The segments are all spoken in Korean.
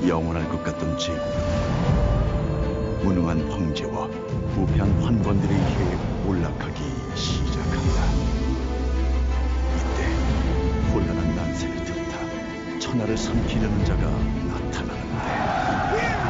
영원할 것 같던 제국, 무능한 황제와 부패한 환관들에 의해 몰락하기 시작한다. 이때 혼란한 난세를 틈타 천하를 삼키려는 자가 나타나는데,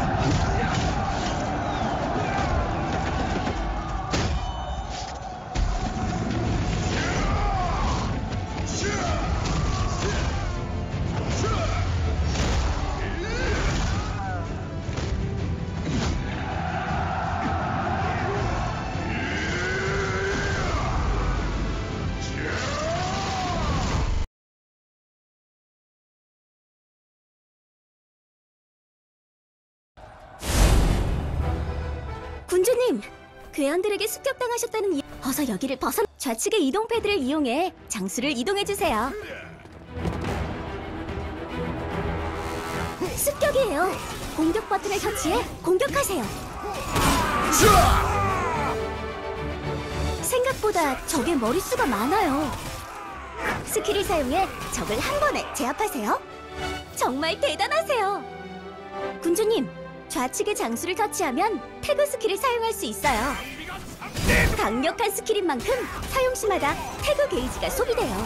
군주님, 괴한들에게 습격당하셨다는 어서 여기를 벗어 좌측의 이동 패드를 이용해 장수를 이동해주세요. 습격이에요. 공격 버튼을 터치해 공격하세요. 생각보다 적의 머릿수가 많아요. 스킬을 사용해 적을 한 번에 제압하세요. 정말 대단하세요. 군주님, 좌측의 장수를 터치하면 태그 스킬을 사용할 수 있어요. 강력한 스킬인 만큼 사용 시마다 태그 게이지가 소비돼요.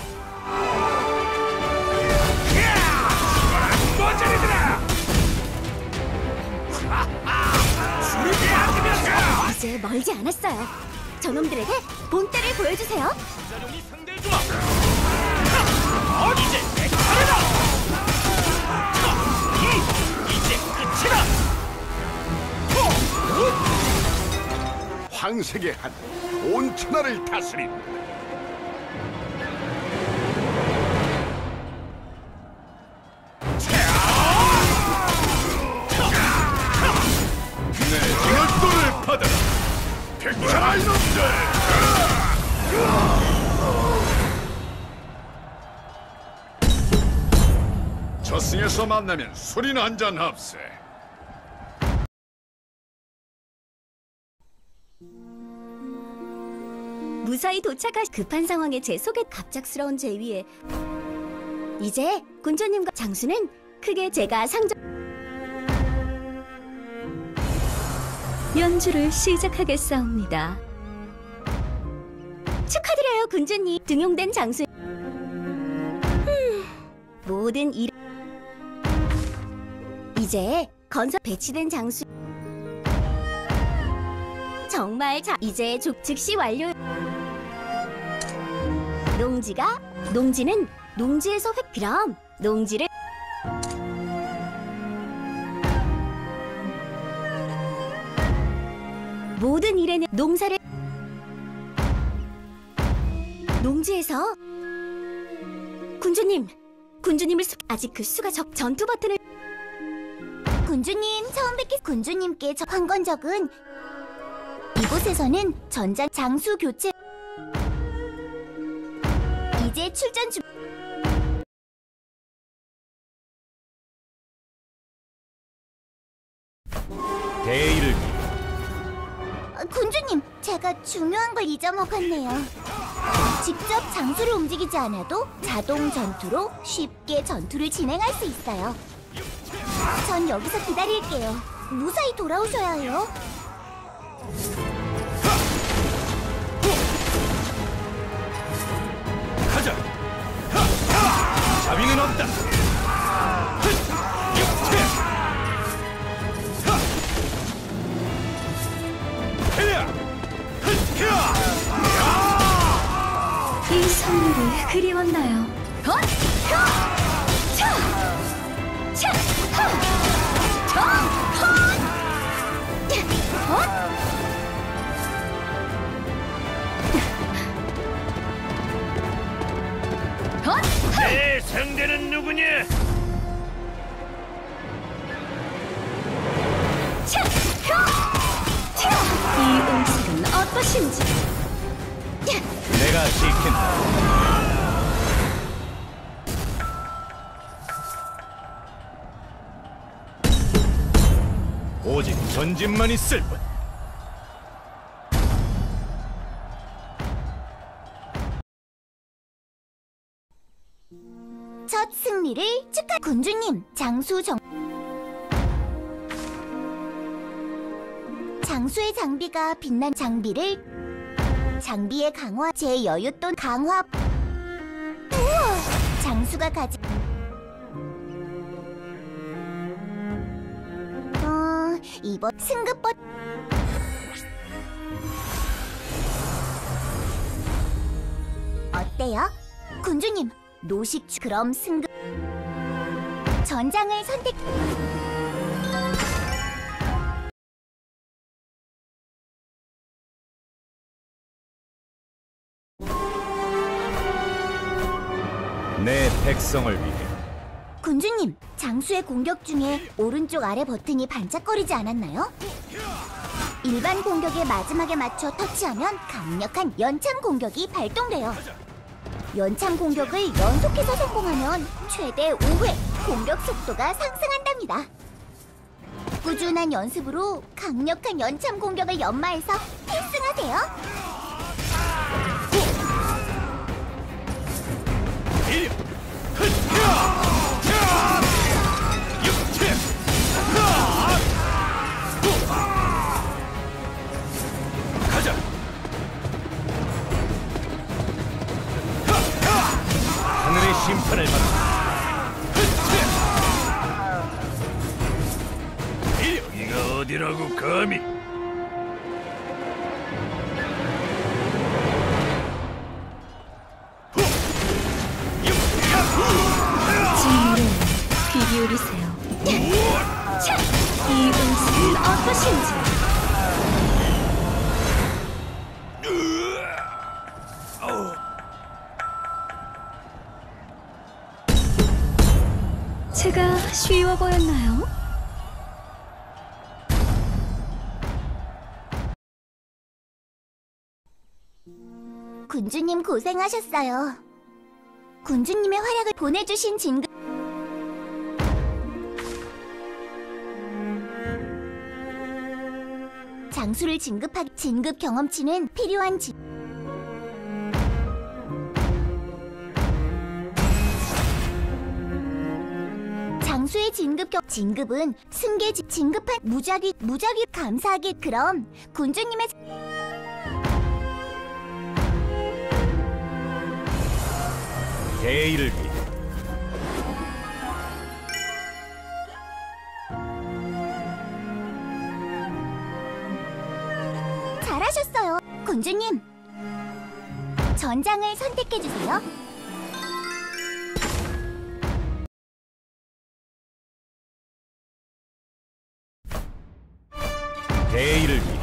이제 멀지 않았어요. 저놈들에게 본때를 보여주세요. 이제 내 차례다! 이제 끝이다! 황색의 한 온 천하를 다스린다. 내 진월도를 받아라, 백차라 이놈들! 저승에서 만나면 술이나 한잔 합세. 무사히 급한 상황에 제 속에 갑작스러운 제위에 이제 군주님과 장수는 크게 제가 연주를 시작하겠사옵니다. 축하드려요, 군주님. 등용된 장수. 모든 일 이제 건설 배치된 장수 정말 이제 즉시 완료. 농지는 농지에서 그럼 농지를 모든 일에는 농지에서 군주님을 아직 그 수가 전투 버튼을 군주님, 처음 군주님께 관건적은 이곳에서는 전장 장수 교체 이제 출전 중. 대의를 군주님, 제가 중요한 걸 잊어먹었네요. 직접 장수를 움직이지 않아도 자동 전투로 쉽게 전투를 진행할 수 있어요. 전 여기서 기다릴게요. 무사히 돌아오셔야 해요. 가자! 자비는 없다! 이 선물이 그리웠나요? 내 상대는 누구냐? 이 음식은 어떠신지? 내가 지킨다. 오직 전진만 있을 뿐. 첫 승리를 군주님, 장수 정 장수의 장비가 빛난 장비의 강화, 제 여윳돈 강화. 우와! 장수가 가진 이번 승급 어때요? 군주님, 노식주 그럼 승급 전장을 선택. 내 백성을 위해 군주님, 장수의 공격 중에 오른쪽 아래 버튼이 반짝거리지 않았나요? 일반 공격의 마지막에 맞춰 터치하면 강력한 연참 공격이 발동돼요. 연참 공격을 연속해서 성공하면 최대 5회 공격 속도가 상승한답니다. 꾸준한 연습으로 강력한 연참 공격을 연마해서 필승하세요. 가자. 하늘의 심판을 받아. 여기가 어디라고 감히? 귀 기울이세요. 이 음식은 어떠신지. 제가 쉬워 보였나요? 군주님 고생하셨어요. 군주님의 활약을 보내주신 진급 장수를 진급 경험치는 필요한 장수의 진급은 승계 진급한 무작위 감사하게. 그럼 군주님의 대의를 위해 잘하셨어요. 군주님, 전장을 선택해주세요. 대의를 위해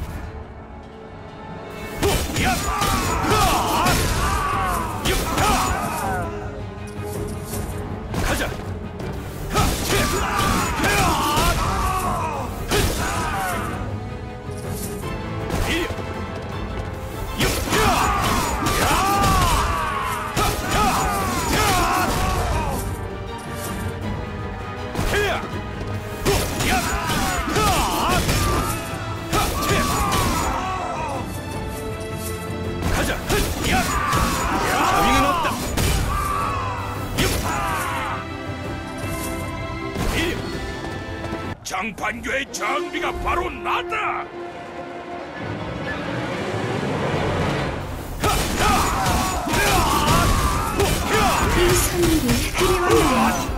가자. 가자. 자비는 없다. 장판교의 장비가 바로 나다. 이 선물을 그리웠나요?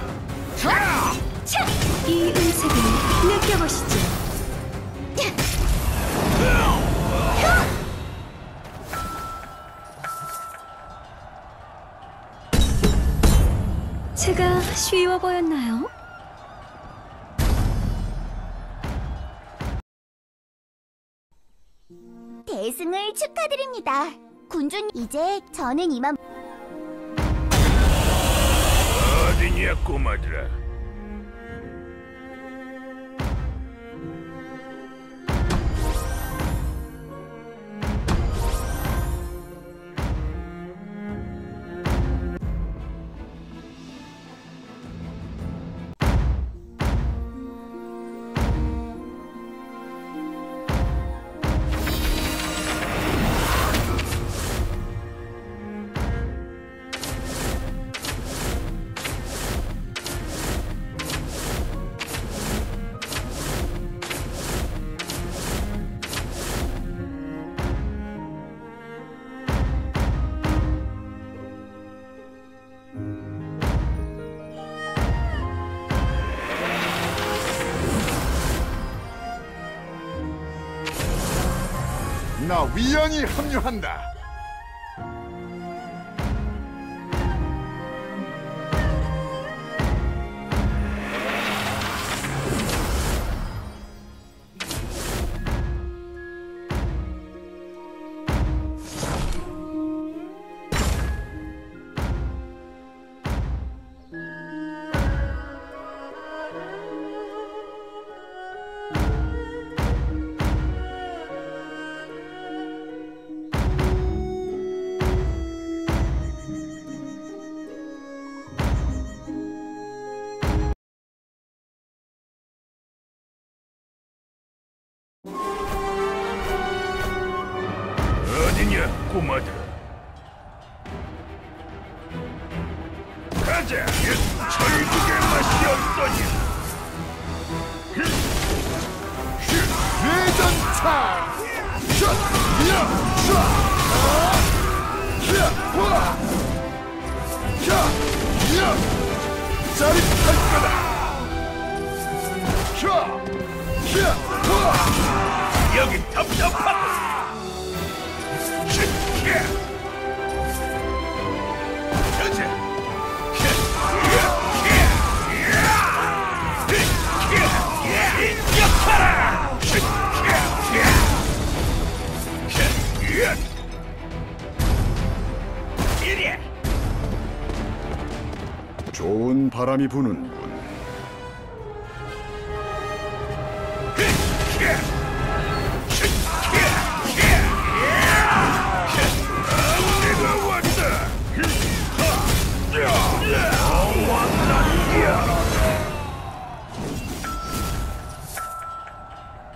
이 음색을 느껴보시죠. 제가 쉬워 보였나요? 대승을 축하드립니다. 군주님, 이제 저는 이만. 어디냐 꼬마들아. 나 위안이 합류한다. 어디냐, 꼬마들아. 가자. 철국의 맛이 어떠냐? 대전차! 샷! 야! 샷! 야! 와! 야! 야! 짜릿할 거다! 야! 야! 와! 여기 답답하다. 가자. 역하라. 이리. 좋은 바람이 부는군. 내가 왔다.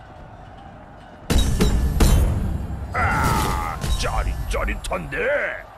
짜릿짜릿한데.